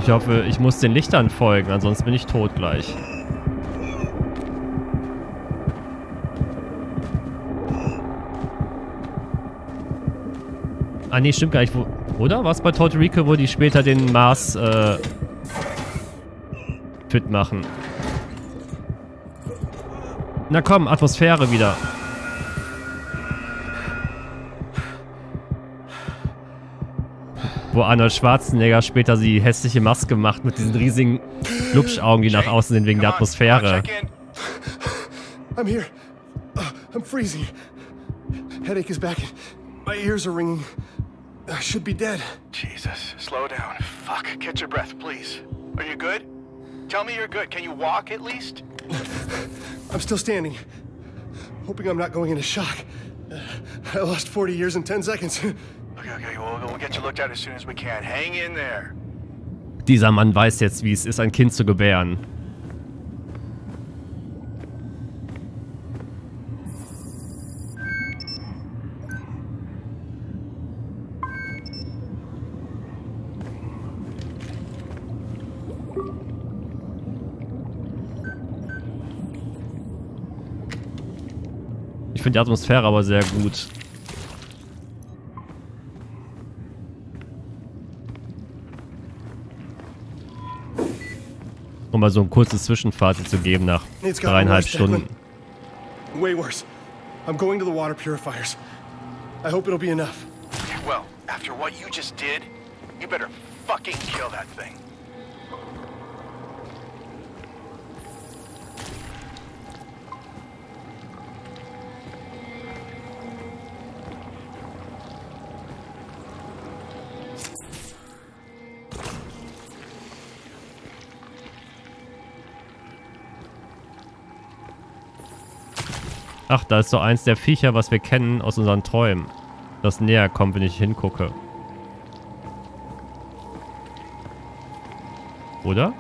Ich hoffe, ich muss den Lichtern folgen, ansonsten bin ich tot gleich. Ah, nee, stimmt gar nicht. Oder? Was bei Total Recall, wo die später den Mars fit machen? Na komm, Atmosphäre wieder. Wo Arnold Schwarzenegger später die hässliche Maske macht mit diesen riesigen Glubschaugen, die nach außen sind wegen der Atmosphäre. I'm here. I'm freezing. Headache is back. My ears are ringing. I should be dead. Jesus, slow down. Fuck, catch your breath, please. Are you good? Tell me you're good. Can you walk at least? I'm still standing. Hoping I'm not going into shock. I lost 40 years in 10 seconds. Okay, we'll get you looked at as soon as we can. Hang in there. Dieser Mann weiß jetzt, wie es ist, ein Kind zu gebären. Ich finde die Atmosphäre aber sehr gut. Um mal so ein kurzes Zwischenfazit zu geben nach 3,5 Stunden. Way worse. I'm going to the water purifiers. I hope it'll be enough. Well, after what you just did, you better fucking kill that thing. Ach, da ist so eins der Viecher, was wir kennen aus unseren Träumen. Das näher kommt, wenn ich hingucke. Oder?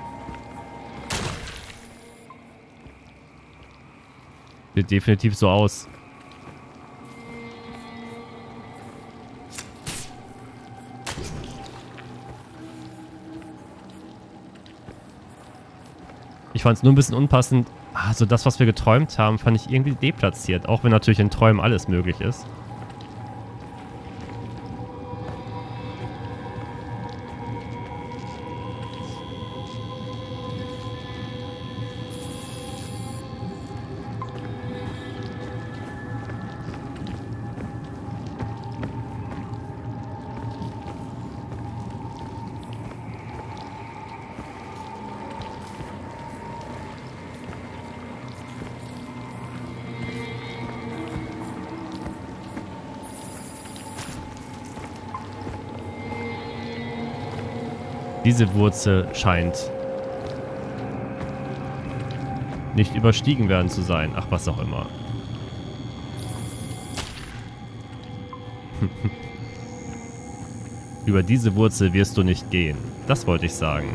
Sieht definitiv so aus. Ich fand es nur ein bisschen unpassend. Also das, was wir geträumt haben, fand ich irgendwie deplatziert. Auch wenn natürlich in Träumen alles möglich ist. Diese Wurzel scheint nicht überstiegen werden zu sein. Ach, was auch immer. Über diese Wurzel wirst du nicht gehen. Das wollte ich sagen.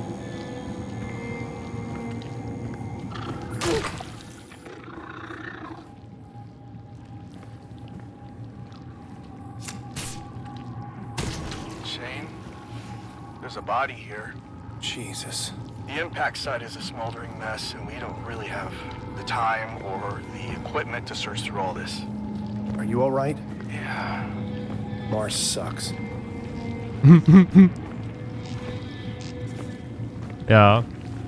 There's a body here. Jesus. The impact site is a smoldering mess, and we don't really have the time or the equipment to search through all this. Are you all right? Yeah. Mars sucks. Ja.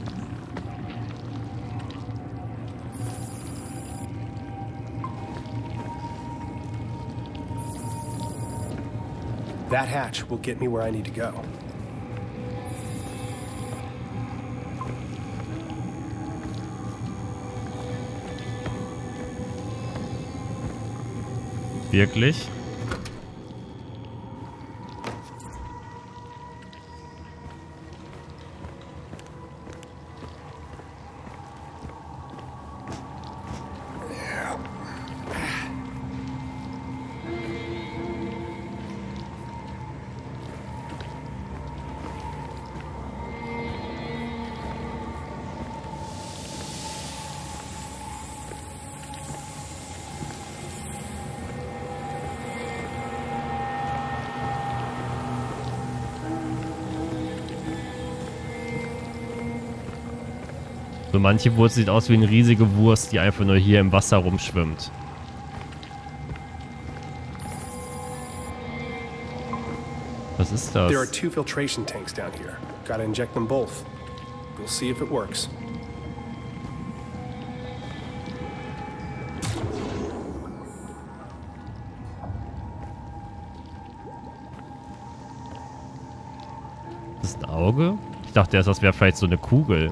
That hatch will get me where I need to go. Wirklich? So manche Wurst sieht aus wie eine riesige Wurst, die einfach nur hier im Wasser rumschwimmt. Was ist das? There are 2 filtration tanks down here. Gotta inject them both. We'll see if it works. Ist das ein Auge? Ich dachte erst, das wäre vielleicht so eine Kugel.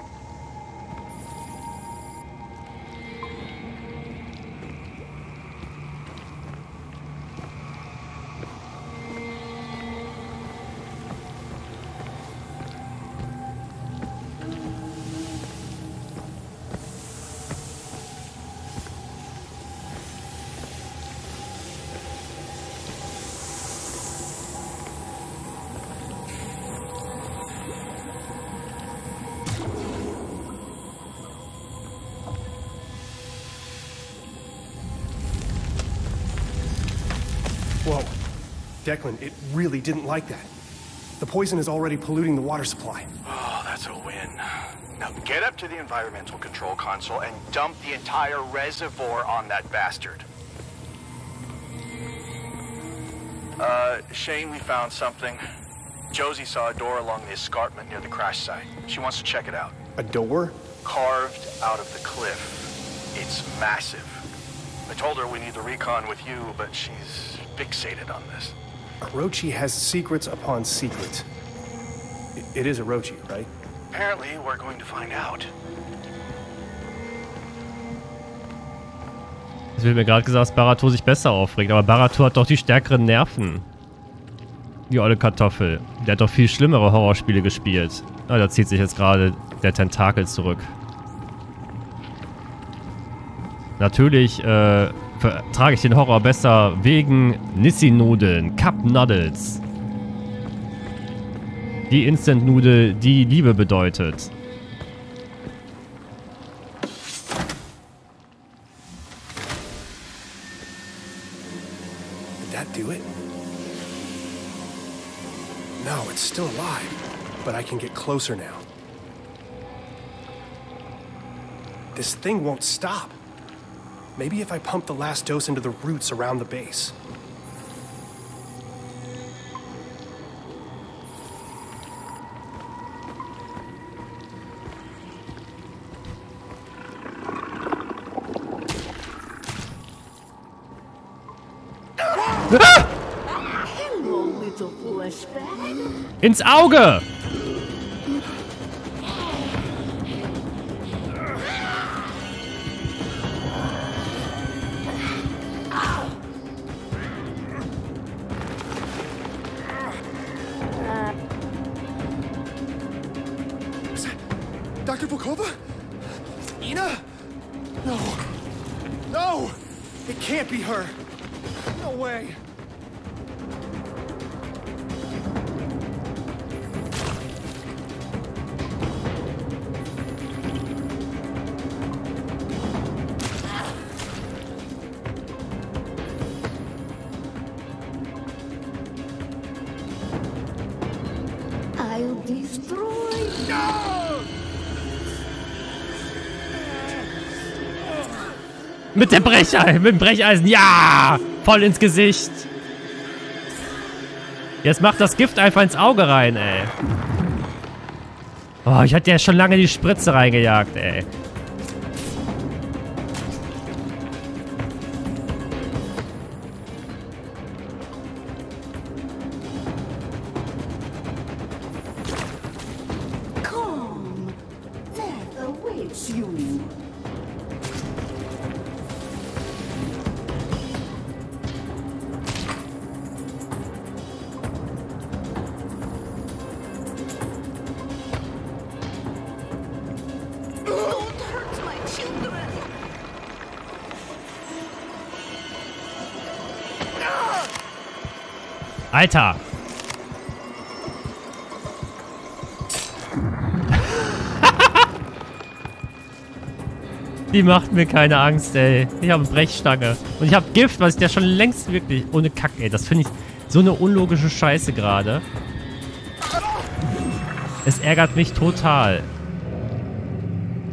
Whoa. Declan, it really didn't like that. The poison is already polluting the water supply. Oh, that's a win. Now get up to the environmental control console and dump the entire reservoir on that bastard. Shane, we found something. Josie saw a door along the escarpment near the crash site. She wants to check it out. A door? Carved out of the cliff. It's massive. I told her we need the recon with you, but she's fixated on this. Orochi has secrets upon secrets. It is Orochi, right? Apparently, we're going to find out. Es wird mir gerade gesagt, dass Baratur sich besser aufregt. Aber Baratur hat doch die stärkeren Nerven. Die olle Kartoffel. Der hat doch viel schlimmere Horrorspiele gespielt. Ah, da zieht sich jetzt gerade der Tentakel zurück. Natürlich vertrage ich den Horror besser wegen Nissi-Nudeln, Cup Noodles. Die Instant-Nudel, die Liebe bedeutet. Did that do it? No, it's still alive. But I can get closer now. This thing won't stop. Maybe if I pump the last dose into the roots around the base. Hello, little flashback. Ins Auge! Dr. Volkova? Ina? No. No! It can't be her. No way. I'll destroy Mit dem Brecheisen, ja! Voll ins Gesicht. Jetzt macht das Gift einfach ins Auge rein, ey. Oh, ich hatte ja schon lange die Spritze reingejagt, ey. Come. Death awaits you. Don't hurt my children. Alter! Die macht mir keine Angst, ey. Ich habe eine Brechstange. Und ich habe Gift, was ich ja schon längst wirklich... Ohne Kack, ey. Das finde ich so eine unlogische Scheiße gerade. Es ärgert mich total.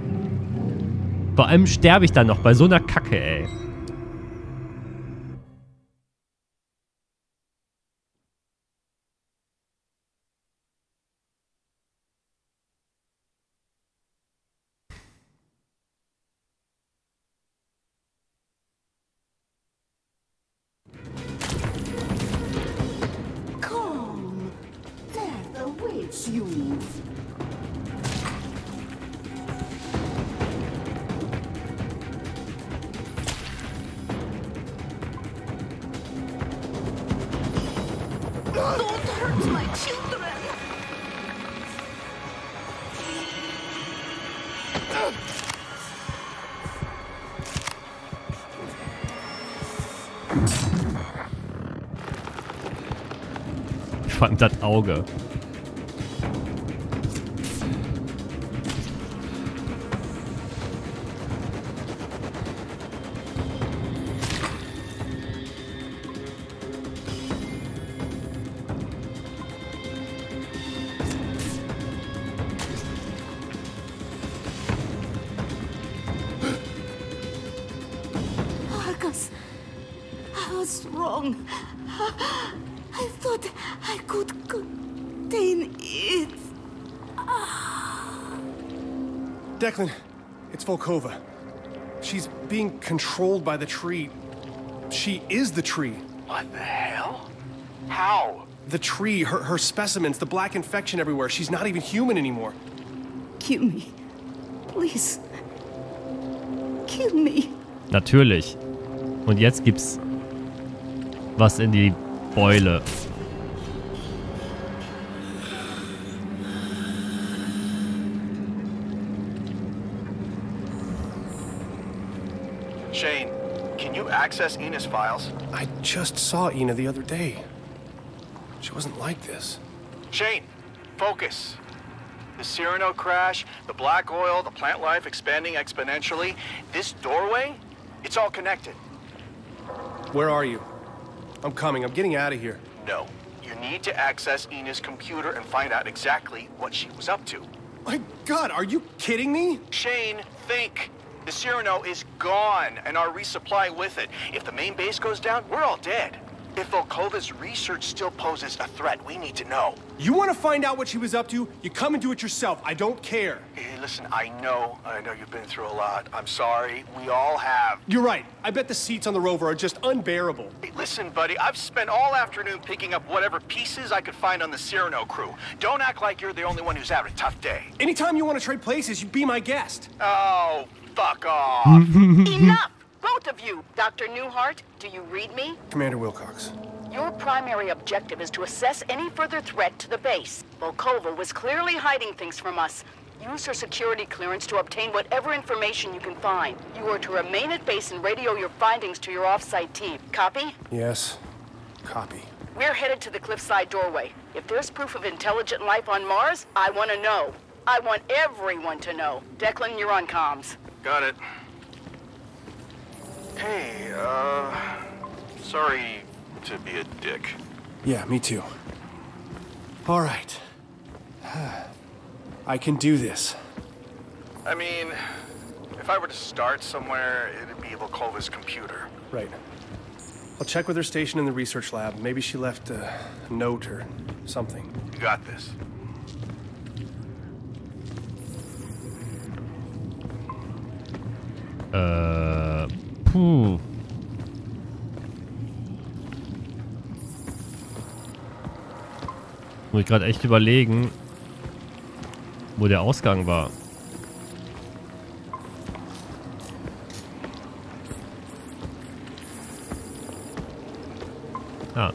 Vor allem sterbe ich dann noch bei so einer Kacke, ey. Come. Death awaits you. Don't hurt my children. Ich fand das Auge. Argus, I was wrong. I thought I could contain it. Declan, it's Volkova. She's being controlled by the tree. She is the tree. What the hell? How? The tree, her specimens, the black infection everywhere. She's not even human anymore. Kill me. Please. Kill me. Natürlich. Und jetzt gibt's was in die Beule. Shane, can you access Ina's files? I just saw Ina the other day. She wasn't like this. Shane, focus. The Cyrano crash, the black oil, the plant life expanding exponentially. This doorway, it's all connected. Where are you? I'm coming. I'm getting out of here. No, you need to access Ina's computer and find out exactly what she was up to. My God, are you kidding me? Shane, think. The Cyrano is gone, and our resupply with it. If the main base goes down, we're all dead. If Volkova's research still poses a threat, we need to know. You want to find out what she was up to? You come and do it yourself. I don't care. Hey, listen, I know you've been through a lot. I'm sorry. We all have. You're right. I bet the seats on the rover are just unbearable. Hey, listen, buddy, I've spent all afternoon picking up whatever pieces I could find on the Cyrano crew. Don't act like you're the only one who's having a tough day. Anytime you want to trade places, you be my guest. Oh, fuck off. Enough! Both of you! Dr. Newhart, do you read me? Commander Wilcox. Your primary objective is to assess any further threat to the base. Volkova was clearly hiding things from us. Use her security clearance to obtain whatever information you can find. You are to remain at base and radio your findings to your off-site team. Copy? Yes. Copy. We're headed to the cliffside doorway. If there's proof of intelligent life on Mars, I want to know. I want everyone to know. Declan, you're on comms. Got it. Hey, sorry to be a dick. Yeah, me too. All right. I can do this. I mean, if I were to start somewhere, it'd be Volkova's computer. Right. I'll check with her station in the research lab. Maybe she left a note or something. You got this. Puh. Muss ich gerade echt überlegen, wo der Ausgang war. Ah.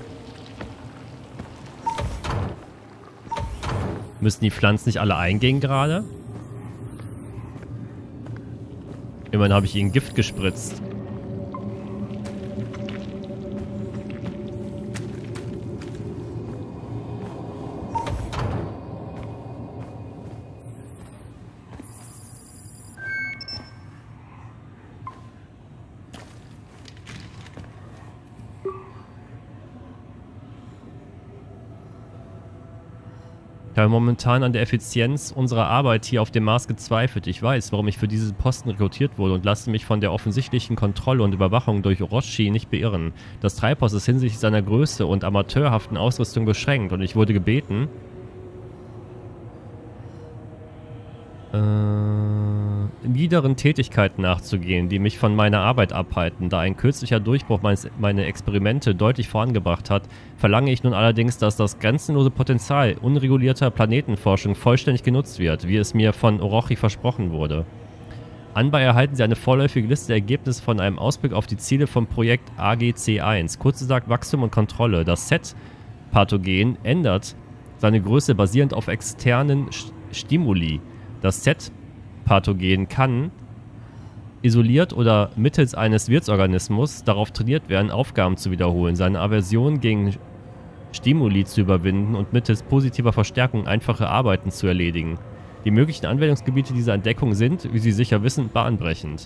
Müssen die Pflanzen nicht alle eingehen gerade? Immerhin habe ich ihnen Gift gespritzt. Ich Ich habe momentan an der Effizienz unserer Arbeit hier auf dem Mars gezweifelt. Ich weiß, warum ich für diesen Posten rekrutiert wurde und lasse mich von der offensichtlichen Kontrolle und Überwachung durch Orochi nicht beirren. Das Treibhaus ist hinsichtlich seiner Größe und amateurhaften Ausrüstung beschränkt und ich wurde gebeten, niederen Tätigkeiten nachzugehen, die mich von meiner Arbeit abhalten. Da ein kürzlicher Durchbruch meine Experimente deutlich vorangebracht hat, verlange ich nun allerdings, dass das grenzenlose Potenzial unregulierter Planetenforschung vollständig genutzt wird, wie es mir von Orochi versprochen wurde. Anbei erhalten Sie eine vorläufige Liste der Ergebnisse von einem Ausblick auf die Ziele vom Projekt AGC-1, kurz gesagt Wachstum und Kontrolle. Das Z-Pathogen ändert seine Größe basierend auf externen Stimuli. Das Z-Pathogen kann isoliert oder mittels eines Wirtsorganismus darauf trainiert werden, Aufgaben zu wiederholen, seine Aversion gegen Stimuli zu überwinden und mittels positiver Verstärkung einfache Arbeiten zu erledigen. Die möglichen Anwendungsgebiete dieser Entdeckung sind, wie Sie sicher wissen, bahnbrechend.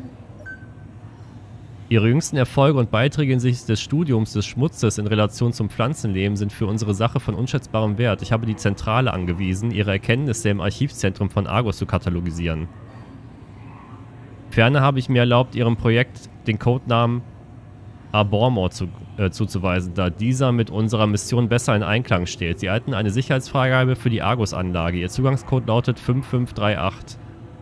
Ihre jüngsten Erfolge und Beiträge hinsichtlich des Studiums des Schmutzes in Relation zum Pflanzenleben sind für unsere Sache von unschätzbarem Wert. Ich habe die Zentrale angewiesen, ihre Erkenntnisse im Archivzentrum von Argus zu katalogisieren. Ferner habe ich mir erlaubt, ihrem Projekt den Codenamen Arbormor zuzuweisen, da dieser mit unserer Mission besser in Einklang steht. Sie erhalten eine Sicherheitsfreigabe für die Argus-Anlage. Ihr Zugangscode lautet 5538.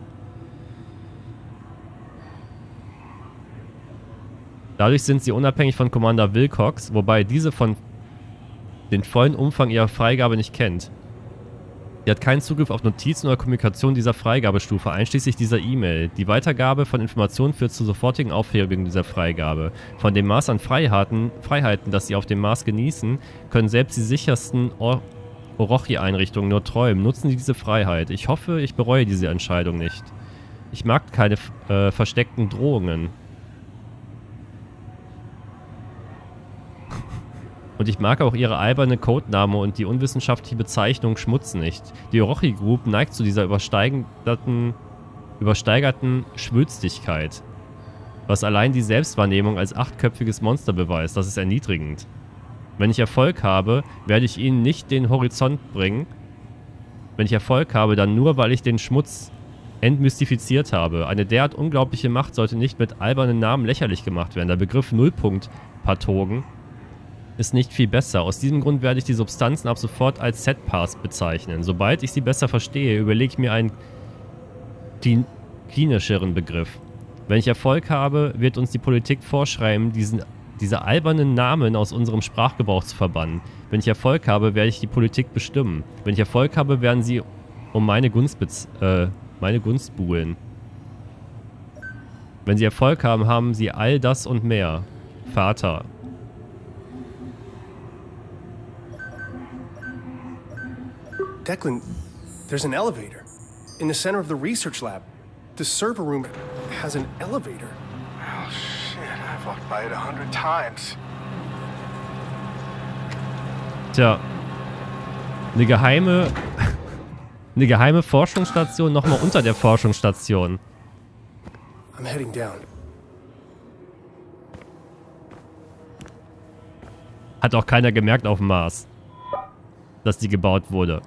Dadurch sind sie unabhängig von Commander Wilcox, wobei diese von den vollen Umfang ihrer Freigabe nicht kennt. Sie hat keinen Zugriff auf Notizen oder Kommunikation dieser Freigabestufe, einschließlich dieser E-Mail. Die Weitergabe von Informationen führt zur sofortigen Aufhebung dieser Freigabe. Von dem Maß an Freiheiten, das sie auf dem Mars genießen, können selbst die sichersten Orochi-Einrichtungen nur träumen. Nutzen Sie diese Freiheit. Ich hoffe, ich bereue diese Entscheidung nicht. Ich mag keine versteckten Drohungen. Und ich mag auch ihre alberne Codename und die unwissenschaftliche Bezeichnung Schmutz nicht. Die Orochi Group neigt zu dieser übersteigerten Schwülstigkeit. Was allein die Selbstwahrnehmung als 8-köpfiges Monster beweist. Das ist erniedrigend. Wenn ich Erfolg habe, werde ich ihnen nicht den Horizont bringen. Wenn ich Erfolg habe, dann nur, weil ich den Schmutz entmystifiziert habe. Eine derart unglaubliche Macht sollte nicht mit albernen Namen lächerlich gemacht werden. Der Begriff Nullpunkt-Pathogen ist nicht viel besser. Aus diesem Grund werde ich die Substanzen ab sofort als Z-Pass bezeichnen. Sobald ich sie besser verstehe, überlege ich mir einen klinischeren Begriff. Wenn ich Erfolg habe, wird uns die Politik vorschreiben, diese albernen Namen aus unserem Sprachgebrauch zu verbannen. Wenn ich Erfolg habe, werde ich die Politik bestimmen. Wenn ich Erfolg habe, werden sie um meine Gunst buhlen. Wenn sie Erfolg haben, haben sie all das und mehr. Vater. Declan, there's an elevator in the center of the research lab. The server room has an elevator. Oh, shit. I've walked by it 100 times. Tja. Eine geheime Forschungsstation nochmal unter der Forschungsstation. I'm heading down. Hat auch keiner gemerkt auf dem Mars, dass die gebaut wurde.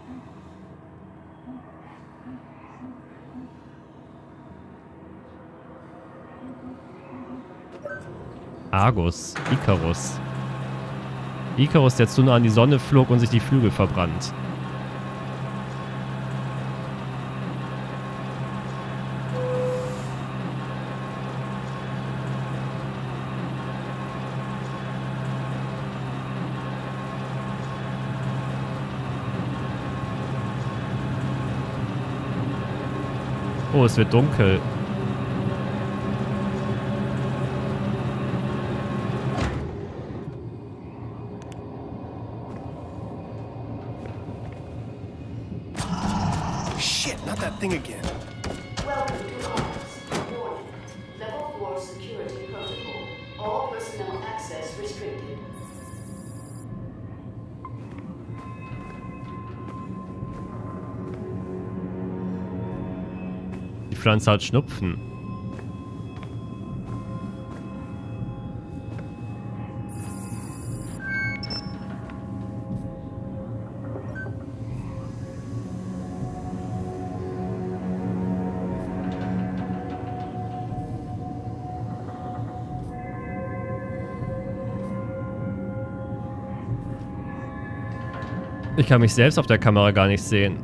Argus, Icarus. Icarus, der zu nah an die Sonne flog und sich die Flügel verbrannt. Oh, es wird dunkel. Shit, not that thing again. Welcome to Argus. Warning. Level 4 security protocol. All personnel access restricted. Die Pflanze hat Schnupfen. Ich kann mich selbst auf der Kamera gar nicht sehen.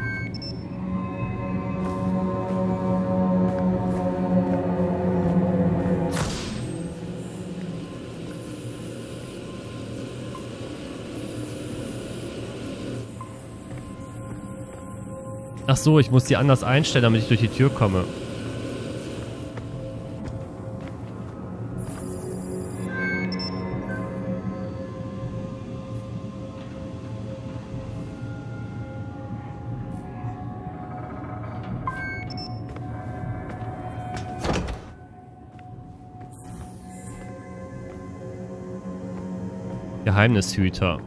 Ach so, ich muss die anders einstellen, damit ich durch die Tür komme. Geheimnishüter.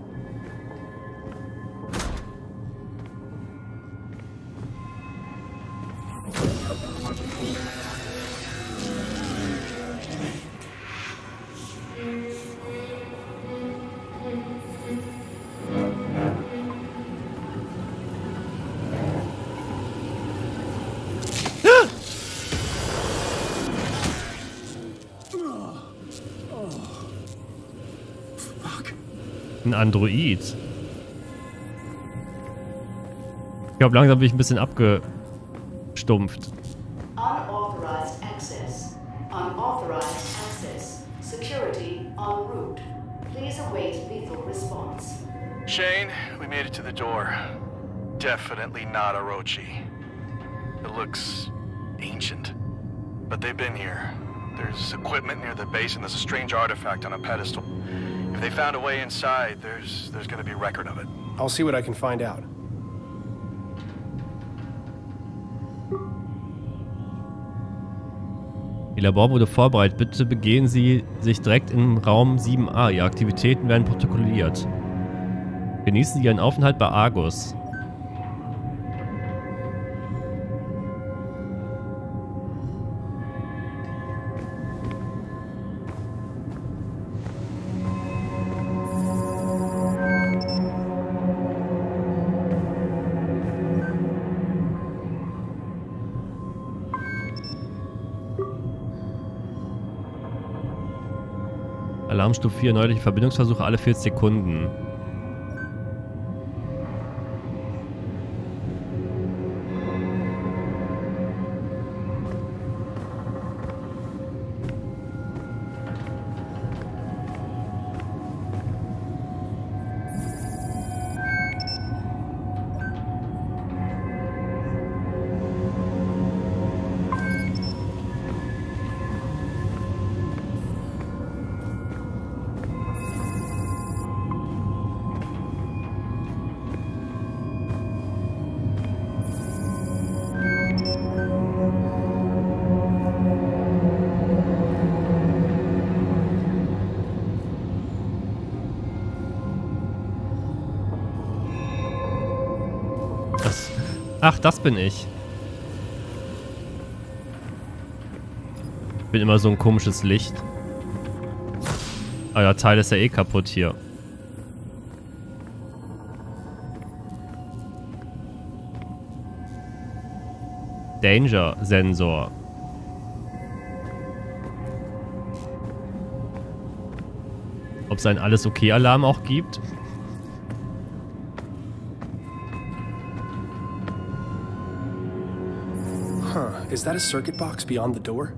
Ein Android. Ich glaube, langsam bin ich ein bisschen abgestumpft. Unauthorized access. Unauthorized access. Security en route. Please await lethal response. Shane, we made it to the door. Definitely not Orochi. It looks ancient, but they've been here. There's equipment near the base and there's a strange artifact on a pedestal. If they found a way inside, there's gonna be a record of it. I'll see what I can find out. Ihr Labor wurde vorbereitet. Bitte begehen Sie sich direkt im Raum 7a. Ihre Aktivitäten werden protokolliert. Genießen Sie Ihren Aufenthalt bei Argus. Alarmstufe 4, neuliche Verbindungsversuche alle 40 Sekunden. Ach, das bin ich. Bin immer so ein komisches Licht. Aber der Teil ist ja eh kaputt hier. Danger-Sensor. Ob es einen Alles-Okay-Alarm auch gibt? Is that a circuit box beyond the door?